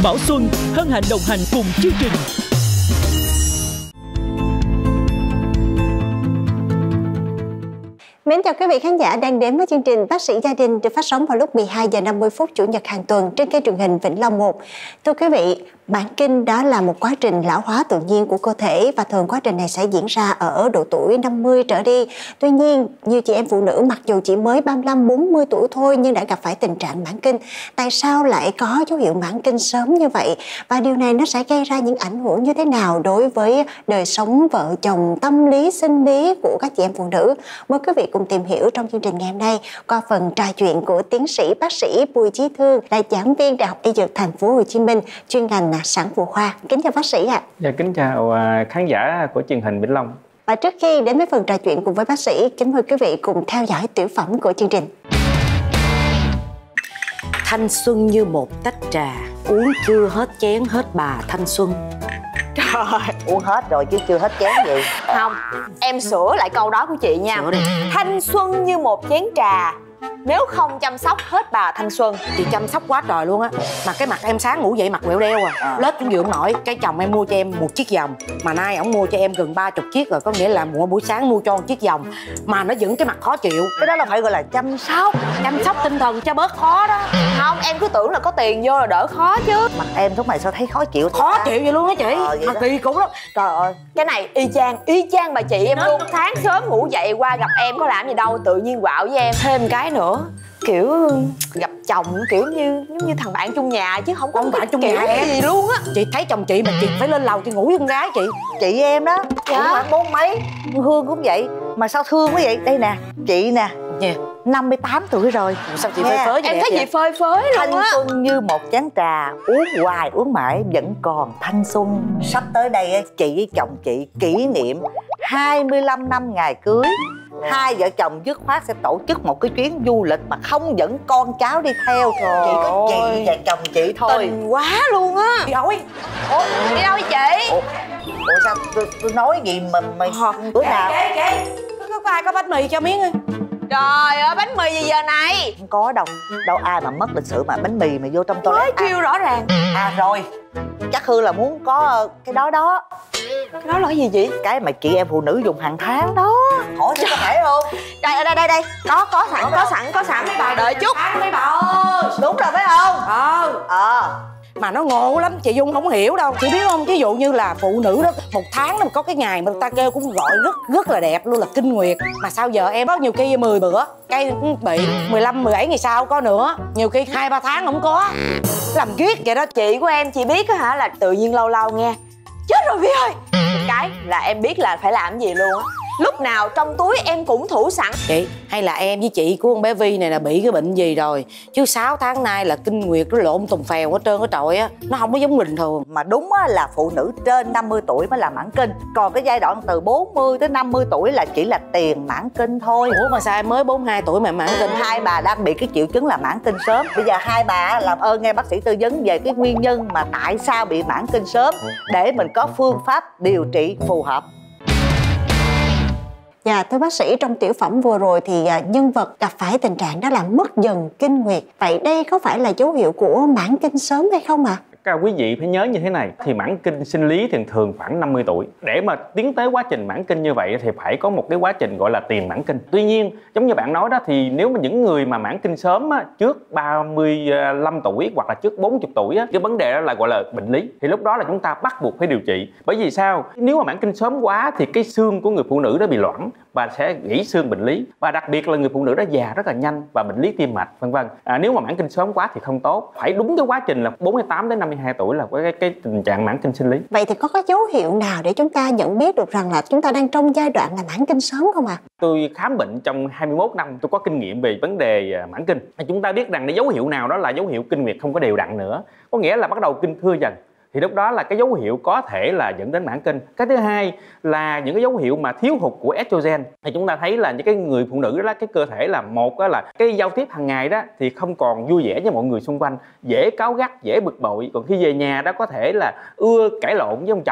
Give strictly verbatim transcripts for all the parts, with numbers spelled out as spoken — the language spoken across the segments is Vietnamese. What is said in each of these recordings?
Bảo Xuân hân hạnh đồng hành cùng chương trình. Mến chào quý vị khán giả đang đến với chương trình Bác sĩ Gia đình được phát sóng vào lúc mười hai giờ năm mươi phút Chủ nhật hàng tuần trên kênh truyền hình Vĩnh Long một. Thưa quý vị, mãn kinh đó là một quá trình lão hóa tự nhiên của cơ thể và thường quá trình này sẽ diễn ra ở độ tuổi năm mươi trở đi. Tuy nhiên, nhiều chị em phụ nữ mặc dù chỉ mới ba mươi lăm bốn mươi tuổi thôi nhưng đã gặp phải tình trạng mãn kinh. Tại sao lại có dấu hiệu mãn kinh sớm như vậy? Và điều này nó sẽ gây ra những ảnh hưởng như thế nào đối với đời sống vợ chồng, tâm lý, sinh lý của các chị em phụ nữ? Mời quý vị cùng tìm hiểu trong chương trình ngày hôm nay qua phần trò chuyện của tiến sĩ bác sĩ Bùi Chí Thương, là giảng viên Đại học Y Dược Thành phố Hồ Chí Minh, chuyên ngành sản phụ khoa. Kính chào bác sĩ ạ. Dạ, kính chào khán giả của truyền hình Vĩnh Long. Và trước khi đến với phần trò chuyện cùng với bác sĩ, kính mời quý vị cùng theo dõi tiểu phẩm của chương trình. Thanh xuân như một tách trà, uống chưa hết chén hết bà thanh xuân. Trời, uống hết rồi chứ chưa hết chén gì. Không, em sửa lại câu đó của chị nha. Thanh xuân như một chén trà, nếu không chăm sóc hết bà thanh xuân. Chị chăm sóc quá trời luôn á. Mà cái mặt em sáng ngủ dậy mặt quẹo đeo à, à. Lết cũng dưỡng nổi. Cái chồng em mua cho em một chiếc vòng, mà nay ổng mua cho em gần ba chục chiếc rồi. Có nghĩa là mỗi buổi sáng mua cho một chiếc vòng mà nó vẫn cái mặt khó chịu. Cái đó là phải gọi là chăm sóc. Chăm sóc tinh thần cho bớt khó đó. Không, em cứ tưởng là có tiền vô là đỡ khó chứ. Mặt em lúc này sao thấy khó chịu? Khó chịu vậy luôn á chị. Ờ, mà kỳ cục lắm. Trời ơi, cái này y chang, y chang bà chị em luôn. Sáng sớm ngủ dậy qua gặp em có làm gì đâu, tự nhiên quạo với em. Thêm cái nữa, kiểu gặp chồng kiểu như giống như thằng bạn chung nhà chứ không có ông bạn chung kiểu nhà em gì luôn á. Chị thấy chồng chị mà chị phải lên lầu chị ngủ với con gái chị. Chị em đó, dạ. Cũng khoảng bốn mấy. Hương cũng vậy. Mà sao thương quá vậy? Đây nè, chị nè, yeah. năm mươi tám tuổi rồi. Sao chị phơi phới vậy? Em thấy chị phơi phới luôn á. Thanh xuân như một chén trà, uống hoài uống mãi vẫn còn thanh xuân. Sắp tới đây chị với chồng chị kỷ niệm hai mươi lăm năm ngày cưới. Hai vợ chồng dứt khoát sẽ tổ chức một cái chuyến du lịch mà không dẫn con cháu đi theo. Trời, chỉ có chị và chồng chị thôi. Tình quá luôn á. Đi đâu ấy? Ủa, đi đâu vậy chị? Ủa, Ủa sao tôi, tôi nói gì mà mày bữa nào Kệ kệ, có, có ai có bánh mì cho miếng ơi. Trời ơi, bánh mì gì giờ này? không có đâu. Đâu ai mà mất lịch sự mà bánh mì mà vô trong toilet. Mới kêu rõ ràng. À rồi, chắc Hương là muốn có cái đó đó. Cái đó là cái gì chị? Cái mà chị em phụ nữ dùng hàng tháng đó. Hỏi xem có phải không? Đây, đây, đây, đây. Có, có sẵn, có sẵn, có sẵn. Mấy bà đợi chút. Mấy bà ơi. Đúng rồi phải không? Ờ. Ờ. Mà nó ngộ lắm, chị Dung không hiểu đâu. Chị biết không, ví dụ như là phụ nữ đó, một tháng nó có cái ngày mà người ta kêu cũng gọi rất rất là đẹp luôn là kinh nguyệt. Mà sao giờ em có nhiều khi mười bữa, cái bị mười lăm, mười bảy ngày sau có nữa. Nhiều khi hai ba tháng không có. Làm kiết vậy đó. Chị của em, chị biết á hả, là tự nhiên lâu lâu nghe chết rồi Vi ơi, một cái là em biết là phải làm gì luôn á. Lúc nào trong túi em cũng thủ sẵn. Chị, hay là em với chị của con bé Vi này là bị cái bệnh gì rồi? Chứ sáu tháng nay là kinh nguyệt nó lộn tùng phèo hết trơn cái trọi á. Nó không có giống bình thường. Mà đúng á, là phụ nữ trên năm mươi tuổi mới là mãn kinh. Còn cái giai đoạn từ bốn mươi tới năm mươi tuổi là chỉ là tiền mãn kinh thôi. Ủa mà sao em mới bốn mươi hai tuổi mà mãn kinh? Hai bà đang bị cái triệu chứng là mãn kinh sớm. Bây giờ hai bà làm ơn nghe bác sĩ tư vấn về cái nguyên nhân mà tại sao bị mãn kinh sớm, để mình có phương pháp điều trị phù hợp. Dạ, thưa bác sĩ, trong tiểu phẩm vừa rồi thì nhân vật gặp phải tình trạng đó là mất dần kinh nguyệt. Vậy đây có phải là dấu hiệu của mãn kinh sớm hay không ạ? Các quý vị phải nhớ như thế này, thì mãn kinh sinh lý thường thường khoảng năm mươi tuổi. Để mà tiến tới quá trình mãn kinh như vậy thì phải có một cái quá trình gọi là tiền mãn kinh. Tuy nhiên, giống như bạn nói đó, thì nếu mà những người mà mãn kinh sớm á, trước ba mươi lăm tuổi hoặc là trước bốn mươi tuổi á, cái vấn đề đó là gọi là bệnh lý. Thì lúc đó là chúng ta bắt buộc phải điều trị. Bởi vì sao? Nếu mà mãn kinh sớm quá thì cái xương của người phụ nữ đó bị loãng và sẽ gãy xương bệnh lý. Và đặc biệt là người phụ nữ đó già rất là nhanh và bệnh lý tim mạch vân vân. À, nếu mà mãn kinh sớm quá thì không tốt. Phải đúng cái quá trình là bốn mươi tám đến năm mươi hai tuổi là cái, cái tình trạng mãn kinh sinh lý. Vậy thì có cái dấu hiệu nào để chúng ta nhận biết được rằng là chúng ta đang trong giai đoạn là mãn kinh sớm không ạ? À? Tôi khám bệnh trong hai mươi mốt năm, tôi có kinh nghiệm về vấn đề mãn kinh. Chúng ta biết rằng cái dấu hiệu nào đó là dấu hiệu kinh nguyệt không có đều đặn nữa, có nghĩa là bắt đầu kinh thưa dần, thì lúc đó là cái dấu hiệu có thể là dẫn đến mãn kinh. Cái thứ hai là những cái dấu hiệu mà thiếu hụt của estrogen. Thì chúng ta thấy là những cái người phụ nữ đó, cái cơ thể là một đó là cái giao tiếp hàng ngày đó thì không còn vui vẻ với mọi người xung quanh, dễ cáu gắt, dễ bực bội. Còn khi về nhà đó có thể là ưa cãi lộn với ông chồng,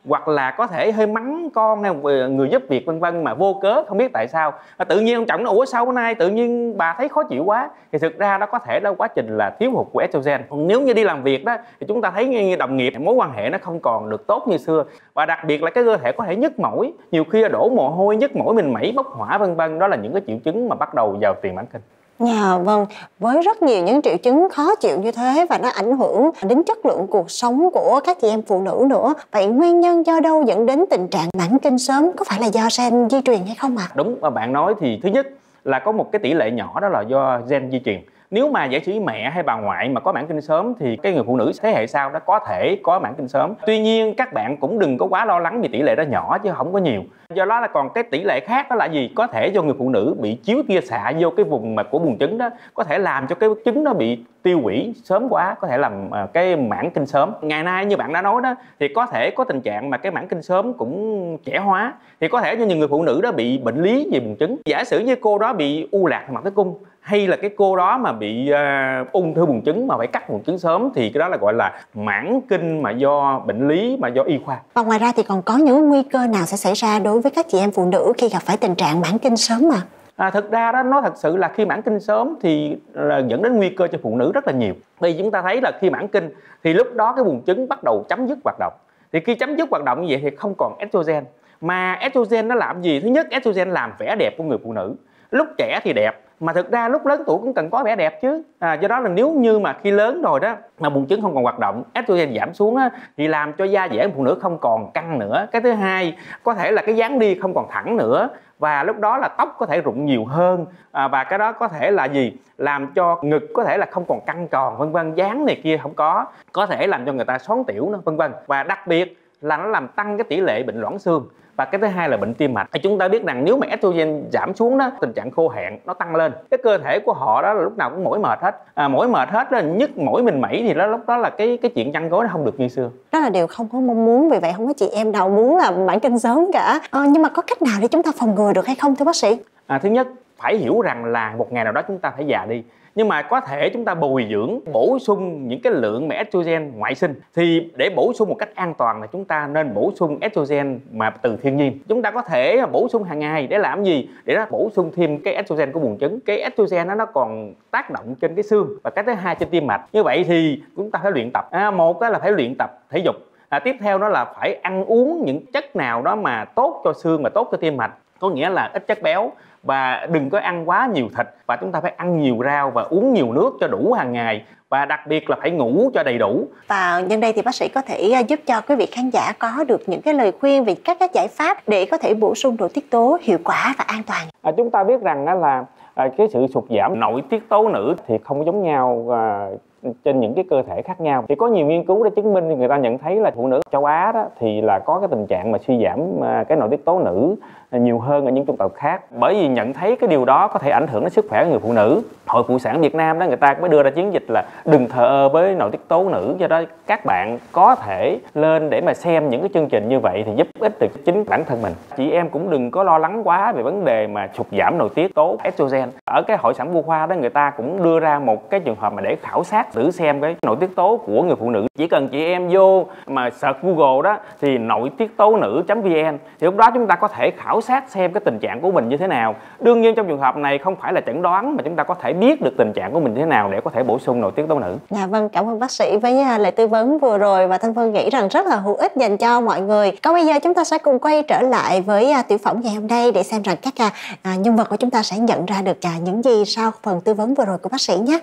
hoặc là có thể hơi mắng con hay người giúp việc vân vân mà vô cớ không biết tại sao. Và tự nhiên ông chồng nó ủa sao bữa nay tự nhiên bà thấy khó chịu quá, thì thực ra đó có thể là quá trình là thiếu hụt của estrogen. Còn nếu như đi làm việc đó thì chúng ta thấy như đồng nghiệp, mối quan hệ nó không còn được tốt như xưa, và đặc biệt là cái cơ thể có thể nhức mỏi, nhiều khi là đổ mồ hôi, nhức mỏi, mình mẩy, bốc hỏa vân vân. Đó là những cái triệu chứng mà bắt đầu vào tiền mãn kinh. Dạ vâng, với rất nhiều những triệu chứng khó chịu như thế và nó ảnh hưởng đến chất lượng cuộc sống của các chị em phụ nữ nữa. Vậy nguyên nhân do đâu dẫn đến tình trạng mãn kinh sớm, có phải là do gen di truyền hay không ạ? À? Đúng, và bạn nói thì thứ nhất là có một cái tỷ lệ nhỏ đó là do gen di truyền. Nếu mà giả sử mẹ hay bà ngoại mà có mãn kinh sớm thì cái người phụ nữ thế hệ sau đó có thể có mãn kinh sớm. Tuy nhiên các bạn cũng đừng có quá lo lắng vì tỷ lệ đó nhỏ chứ không có nhiều. Do đó là còn cái tỷ lệ khác đó là gì? Có thể do người phụ nữ bị chiếu tia xạ vô cái vùng mà của buồng trứng đó, có thể làm cho cái trứng nó bị tiêu hủy sớm quá, có thể làm cái mãn kinh sớm. Ngày nay như bạn đã nói đó thì có thể có tình trạng mà cái mãn kinh sớm cũng trẻ hóa, thì có thể cho nhiều người phụ nữ đó bị bệnh lý về buồng trứng. Giả sử như cô đó bị u lạc mặt tử cung, hay là cái cô đó mà bị uh, ung thư buồng trứng mà phải cắt buồng trứng sớm, thì cái đó là gọi là mãn kinh mà do bệnh lý mà do y khoa. Và ngoài ra thì còn có những nguy cơ nào sẽ xảy ra đối với các chị em phụ nữ khi gặp phải tình trạng mãn kinh sớm mà? À, thực ra đó, nói thật sự là khi mãn kinh sớm thì là dẫn đến nguy cơ cho phụ nữ rất là nhiều. Vì chúng ta thấy là khi mãn kinh thì lúc đó cái buồng trứng bắt đầu chấm dứt hoạt động. Thì khi chấm dứt hoạt động như vậy thì không còn estrogen. Mà estrogen nó làm gì? Thứ nhất, estrogen làm vẻ đẹp của người phụ nữ. Lúc trẻ thì đẹp, mà thực ra lúc lớn tuổi cũng cần có vẻ đẹp chứ. À, do đó là nếu như mà khi lớn rồi đó mà buồng trứng không còn hoạt động, estrogen giảm xuống á, thì làm cho da dẻ của phụ nữ không còn căng nữa. Cái thứ hai, có thể là cái dáng đi không còn thẳng nữa, và lúc đó là tóc có thể rụng nhiều hơn, à, và cái đó có thể là gì? Làm cho ngực có thể là không còn căng tròn vân vân, dáng này kia không có, có thể làm cho người ta xoắn tiểu nữa vân vân. Và đặc biệt là nó làm tăng cái tỷ lệ bệnh loãng xương. Và cái thứ hai là bệnh tim mạch. Chúng ta biết rằng nếu mà estrogen giảm xuống đó, tình trạng khô hạn nó tăng lên, cái cơ thể của họ đó là lúc nào cũng mỏi mệt hết, à, mỏi mệt hết là nhức mỏi mình mẩy, thì đó lúc đó là cái cái chuyện chăn gối nó không được như xưa. Đó là điều không có mong muốn, vì vậy không có chị em nào muốn là mãn kinh sớm cả. À, nhưng mà có cách nào để chúng ta phòng ngừa được hay không thưa bác sĩ? À, thứ nhất, phải hiểu rằng là một ngày nào đó chúng ta phải già đi, nhưng mà có thể chúng ta bồi dưỡng, bổ sung những cái lượng mà estrogen ngoại sinh. Thì để bổ sung một cách an toàn là chúng ta nên bổ sung estrogen mà từ thiên nhiên. Chúng ta có thể bổ sung hàng ngày để làm gì? Để nó bổ sung thêm cái estrogen của buồng trứng. Cái estrogen đó nó còn tác động trên cái xương, và cái thứ hai trên tim mạch. Như vậy thì chúng ta phải luyện tập. À, một là phải luyện tập thể dục. À, tiếp theo đó là phải ăn uống những chất nào đó mà tốt cho xương và tốt cho tim mạch. Có nghĩa là ít chất béo, và đừng có ăn quá nhiều thịt, và chúng ta phải ăn nhiều rau và uống nhiều nước cho đủ hàng ngày, và đặc biệt là phải ngủ cho đầy đủ. Và nhân đây thì bác sĩ có thể giúp cho quý vị khán giả có được những cái lời khuyên về các cái giải pháp để có thể bổ sung nội tiết tố hiệu quả và an toàn. À, chúng ta biết rằng là à, cái sự sụt giảm nội tiết tố nữ thì không giống nhau à, trên những cái cơ thể khác nhau. Thì có nhiều nghiên cứu đã chứng minh, thì người ta nhận thấy là phụ nữ châu Á đó thì là có cái tình trạng mà suy giảm cái nội tiết tố nữ nhiều hơn ở những chủng tộc khác. Bởi vì nhận thấy cái điều đó có thể ảnh hưởng đến sức khỏe của người phụ nữ. Hội Phụ sản Việt Nam đó, người ta mới đưa ra chiến dịch là đừng thờ ơ với nội tiết tố nữ. Do đó các bạn có thể lên để mà xem những cái chương trình như vậy thì giúp ích được chính bản thân mình. Chị em cũng đừng có lo lắng quá về vấn đề mà sụt giảm nội tiết tố estrogen. Ở cái Hội sản phụ khoa đó, người ta cũng đưa ra một cái trường hợp mà để khảo sát thử xem cái nội tiết tố của người phụ nữ. Chỉ cần chị em vô mà search Google đó thì nội tiết tố nữ.vn, thì lúc đó chúng ta có thể khảo sát xem cái tình trạng của mình như thế nào. Đương nhiên trong trường hợp này không phải là chẩn đoán, mà chúng ta có thể biết được tình trạng của mình như thế nào để có thể bổ sung nội tiết tố nữ. Dạ vâng, cảm ơn bác sĩ với lời tư vấn vừa rồi, và Thanh Vân nghĩ rằng rất là hữu ích dành cho mọi người. Còn bây giờ chúng ta sẽ cùng quay trở lại với tiểu phẩm ngày hôm nay để xem rằng các à, nhân vật của chúng ta sẽ nhận ra được à, những gì sau phần tư vấn vừa rồi của bác sĩ nhé.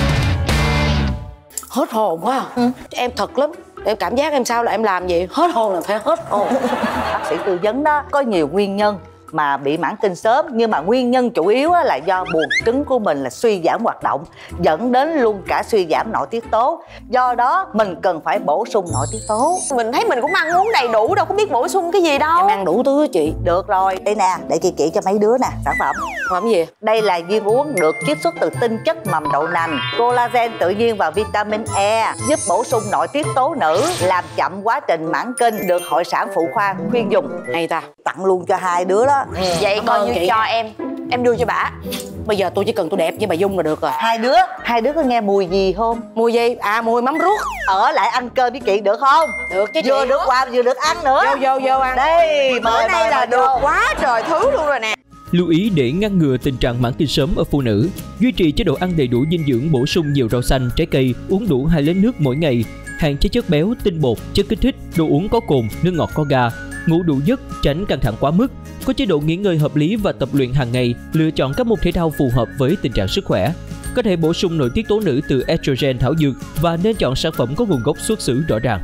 Hết hồn quá à. Ừ. Em thật lắm. Em cảm giác em sao là em làm gì hết hồn là phải hết hồn. Bác sĩ tư vấn đó có nhiều nguyên nhân mà bị mãn kinh sớm, nhưng mà nguyên nhân chủ yếu là do buồng trứng của mình là suy giảm hoạt động, dẫn đến luôn cả suy giảm nội tiết tố. Do đó mình cần phải bổ sung nội tiết tố. Mình thấy mình cũng ăn uống đầy đủ, đâu có biết bổ sung cái gì đâu. Em ăn đủ thứ chị. Được rồi, đây nè, để chị chỉ cho mấy đứa nè, sản phẩm. Sản phẩm gì? Đây là viên uống được chiết xuất từ tinh chất mầm đậu nành, collagen tự nhiên và vitamin E, giúp bổ sung nội tiết tố nữ, làm chậm quá trình mãn kinh, được Hội sản phụ khoa khuyên dùng. Hay ta. Tặng luôn cho hai đứa đó. Ừ. Vậy coi như cho em em đưa cho bả. Bây giờ tôi chỉ cần tôi đẹp như bà Dung là được rồi. Hai đứa, hai đứa có nghe mùi gì không? Mùi gì? À mùi mắm ruốc. Ở lại ăn cơm với chị được không? Được chứ chị. Vừa được quà vừa được ăn nữa. Vô vô vô ăn. Đây, Bữa mời nay là được quá trời thứ luôn rồi nè. Lưu ý để ngăn ngừa tình trạng mãn kinh sớm ở phụ nữ, duy trì chế độ ăn đầy đủ dinh dưỡng, bổ sung nhiều rau xanh, trái cây, uống đủ hai lít nước mỗi ngày, hạn chế chất béo, tinh bột, chất kích thích, đồ uống có cồn, nước ngọt có ga, ngủ đủ giấc, tránh căng thẳng quá mức, có chế độ nghỉ ngơi hợp lý và tập luyện hàng ngày, lựa chọn các môn thể thao phù hợp với tình trạng sức khỏe. Có thể bổ sung nội tiết tố nữ từ estrogen thảo dược và nên chọn sản phẩm có nguồn gốc xuất xứ rõ ràng.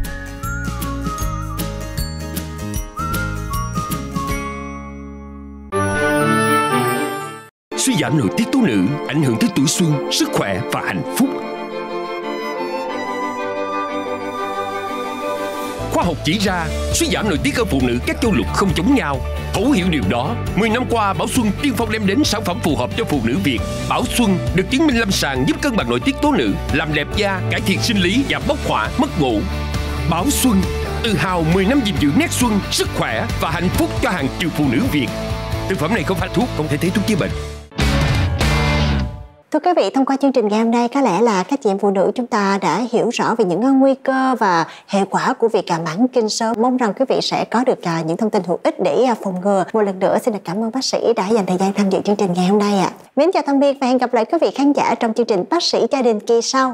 Suy giảm nội tiết tố nữ ảnh hưởng tới tuổi xuân, sức khỏe và hạnh phúc. Khoa học chỉ ra, suy giảm nội tiết ở phụ nữ các châu lục không giống nhau. Thấu hiểu điều đó, mười năm qua Bảo Xuân tiên phong đem đến sản phẩm phù hợp cho phụ nữ Việt. Bảo Xuân được chứng minh lâm sàng giúp cân bằng nội tiết tố nữ, làm đẹp da, cải thiện sinh lý, giảm bốc hỏa, mất ngủ. Bảo Xuân, tự hào mười năm gìn giữ nét xuân, sức khỏe và hạnh phúc cho hàng triệu phụ nữ Việt. Thực phẩm này không phải thuốc, không thể thấy thuốc chữa bệnh. Thưa quý vị, thông qua chương trình ngày hôm nay, có lẽ là các chị em phụ nữ chúng ta đã hiểu rõ về những nguy cơ và hệ quả của việc mãn kinh sớm. Mong rằng quý vị sẽ có được những thông tin hữu ích để phòng ngừa. Một lần nữa xin được cảm ơn bác sĩ đã dành thời gian tham dự chương trình ngày hôm nay ạ. Mến chào tạm biệt và hẹn gặp lại quý vị khán giả trong chương trình Bác sĩ gia đình kỳ sau.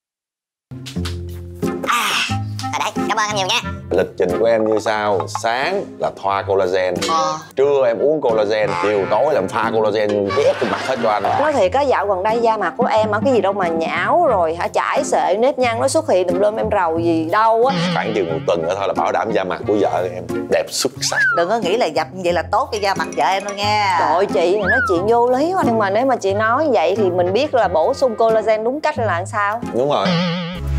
À, ở đây, cảm ơn anh nhiều nha. Lịch trình của em như sau: sáng là thoa collagen, ờ. trưa em uống collagen, chiều tối làm pha collagen ép trên mặt hết cho anh. Nói thiệt á, dạo gần đây da mặt của em á cái gì đâu mà nhão rồi hả, chảy xệ, nếp nhăn nó xuất hiện tùm lum em rầu gì đâu á. Khoảng chừng một tuần nữa thôi là bảo đảm da mặt của vợ em đẹp xuất sắc. Đừng có nghĩ là dập như vậy là tốt cho da mặt vợ em đâu nha. Trời ơi, chị này nói chuyện vô lý quá. Nhưng mà nếu mà chị nói vậy thì mình biết là bổ sung collagen đúng cách là làm sao. Đúng rồi.